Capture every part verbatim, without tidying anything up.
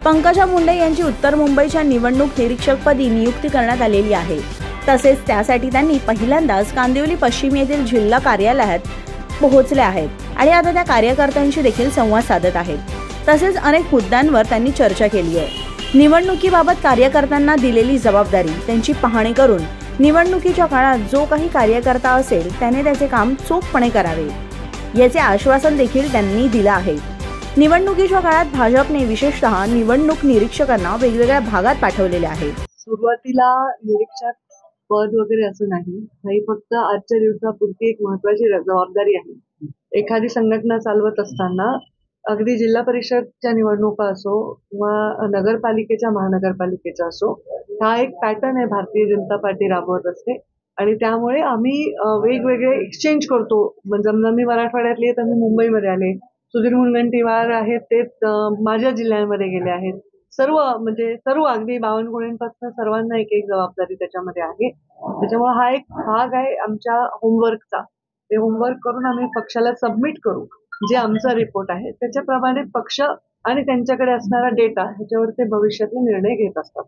पंकजा मुंडे यांची उत्तर मुंबईच्या निवडणूक निरीक्षकपदी नियुक्ती करण्यात आलेली आहे। तसेच त्यासाठी त्यांनी पहिल्यांदाच कांदिवली पश्चिम येथील जिल्हा कार्यालयात पोहोचले आहेत आणि आता त्या कार्यकर्त्यांशी देखील संवाद साधत आहेत। तसेच अनेक मुद्द्यांवर त्यांनी चर्चा केली आहे। निवडणुकीबाबत कार्यकर्त्यांना दिलेली जबाबदारी त्यांची पाहणी करून निवडणुकीच्या काळात जो काही कार्यकर्ता असेल त्याने त्याचे काम चोखपणे करावे याचे आश्वासन देखील त्यांनी दिले आहे। निवडणुकीच्या काळात भाजपने विशेषतः निवडणूक निरीक्षकांना वेगवेगळ्या भागात पाठवलेले आहे। सुरुवातीला निरीक्षक पद वगैरे असं नाही, ही फक्त आजच्या दिवसापुरती एक महत्त्वाची जबाबदारी आहे। एखादी संघटना चालवत असताना अगदी जिल्हा परिषदच्या निवडणुका असो किंवा नगरपालिकेच्या महानगरपालिकेचा असो, हा एक पॅटर्न आहे भारतीय जनता पार्टी राबवत असते आणि त्यामुळे आम्ही वेगवेगळे एक्सचेंज करतो। समजा मी मराठवाड्यातली आहे तर मी मुंबईमध्ये आले, सुधीर मुनगंटीवार आहेत ते माझ्या जिल्ह्यांमध्ये गेले आहेत। सर्व म्हणजे सर्व अगदी बावनकुळेंपासून सर्वांना एक एक जबाबदारी त्याच्यामध्ये आहे। त्याच्यामुळे हा एक भाग आहे आमच्या होमवर्कचा। ते होमवर्क करून आम्ही पक्षाला सबमिट करू, जे आमचा रिपोर्ट आहे त्याच्याप्रमाणे पक्ष आणि त्यांच्याकडे असणारा डेटा ह्याच्यावर ते भविष्यातले निर्णय घेत असतात।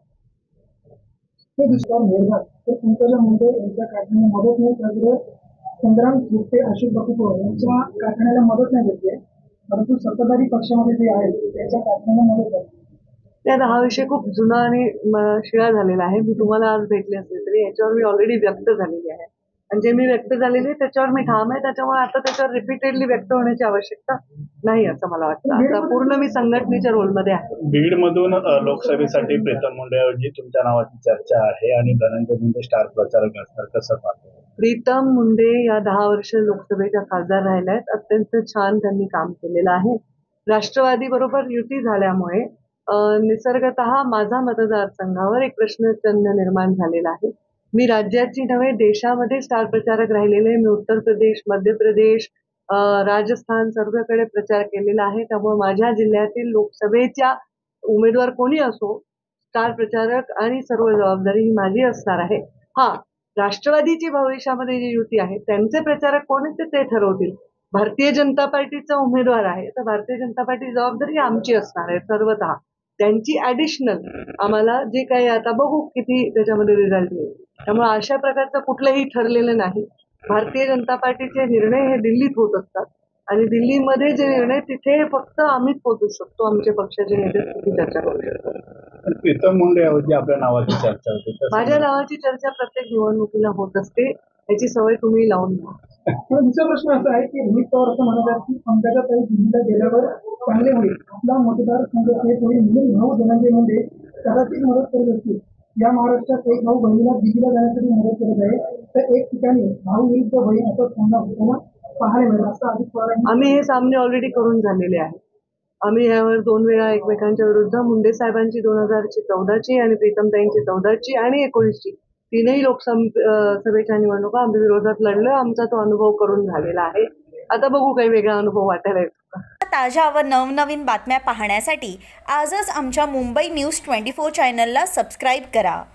पंकजा मुंडे यांच्या कारखान्याला मदत नाही करते, संग्राम थोपटे, अशोक बापू यांच्या कारखान्याला मदत नाही देते, परंतु सत्ताधारी पक्षामध्ये जे आहे त्याच्या कारखान्याला मदत करते। त्यात हा विषय खूप जुना आणि शिळा झालेला आहे। मी तुम्हाला आज भेटले असले तरी याच्यावर मी ऑलरेडी व्यक्त झालेली आहे आणि जे मी व्यक्त झालेली त्याच्यावर मी ठाम आहे। त्याच्यामुळे आता त्याच्यावर रिपीटेडली व्यक्त होण्याची आवश्यकता नाही असं मला वाटतं। आता पूर्ण मी संघटनेच्या रोलमध्ये आहे। बीड मधून लोकसभेसाठी प्रीतम मुंडे ऐवजी तुमच्या नावाची चर्चा आहे आणि धनंजय मुंडे स्टार प्रचारक असणार, कसं पाहतो? प्रीतम मुंडे या दहा वर्ष लोकसभेच्या खासदार राहिल्या आहेत। अत्यंत छान त्यांनी काम केलेलं आहे। राष्ट्रवादी बरोबर युती झाल्यामुळे निसर्गतः माझा मतदारसंघावर एक प्रश्नचिन्ह निर्माण झालेला आहे। मी राज्याची नव्हे देशामध्ये स्टार प्रचारक राहिलेले, मी उत्तर प्रदेश, मध्य प्रदेश, राजस्थान सर्वकडे प्रचार केलेला आहे। त्यामुळे माझ्या जिल्ह्यातील लोकसभेच्या उमेदवार कोणी असो, स्टार प्रचारक आणि सर्व जबाबदारी ही माझी असणार आहे। हा, राष्ट्रवादीची भविष्यामध्ये जी युती आहे त्यांचे प्रचारक कोण आहेत ते ठरवतील। भारतीय जनता पार्टीचा उमेदवार आहे तर भारतीय जनता पार्टी जबाबदारी आमची असणार आहे सर्वतः। त्यांची ऍडिशनल आम्हाला जे काही आता बघू किती त्याच्यामध्ये रिझल्ट येईल। त्यामुळे अशा प्रकारचं कुठलंही ठरलेलं नाही। भारतीय जनता पार्टीचे निर्णय हे दिल्लीत होत असतात आणि दिल्लीमध्ये जे निर्णय तिथे फक्त आम्हीच पोहोचू शकतो, आमचे पक्षाचे नेते तिथे चर्चा करू शकतो। प्रीतम मुंडे ऐवजी आपल्या नावाची चर्चा होते, माझ्या नावाची चर्चा प्रत्येक निवडणुकीला होत असते, याची सवय तुम्ही लावून घ्या। दुसरा प्रश्न असा आहे की रोहित पवार असं म्हणतात की पंकजा ताई दिल्लीला गेल्यावर चांगले होईल, आपला मतदारसंघ एक होईल म्हणून भाऊ धनंजय मुंडे कदाचित मदत करत असतील। या महाराष्ट्रात एक भाऊ बहिणीला दिल्लीला जाण्यासाठी मदत करत आहे, तर एक ठिकाणी भाऊ विरुद्ध बहीण असं सामना होताना पाहायला मिळेल असं अजित पवार। आम्ही हे सामने ऑलरेडी करून झालेले आहे। आम्ही यावर दोन वेळा एकमेकांच्या विरुद्ध मुंडे साहेबांची दोन हजारची चौदाची आणि प्रीतमताईंची चौदाची आणि एकोणीसची तीनही लोकसभेच्या निवडणुका आम्ही विरोधात लढलो। आमचा तो अनुभव करून झालेला आहे। आता बघू काही वेगळा अनुभव वाटायला येतो। ताज्या व नवनवीन बातम्या पाहण्यासाठी आजच आमच्या मुंबई न्यूज ट्वेंटी फोर चॅनलला सबस्क्राईब करा।